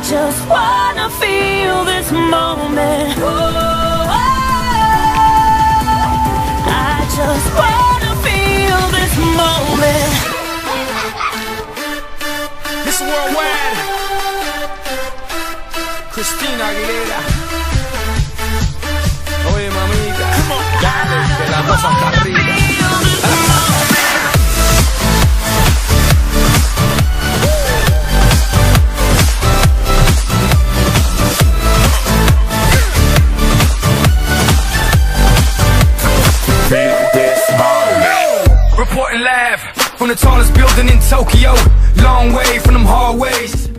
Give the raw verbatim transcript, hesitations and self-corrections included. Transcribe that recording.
just wanna feel this moment. Oh, I just wanna feel this moment. This worldwide, Christina Aguilera. Oye, mamita, dale, que la cosa está arriba. Reporting live from the tallest building in Tokyo, long way from them hallways.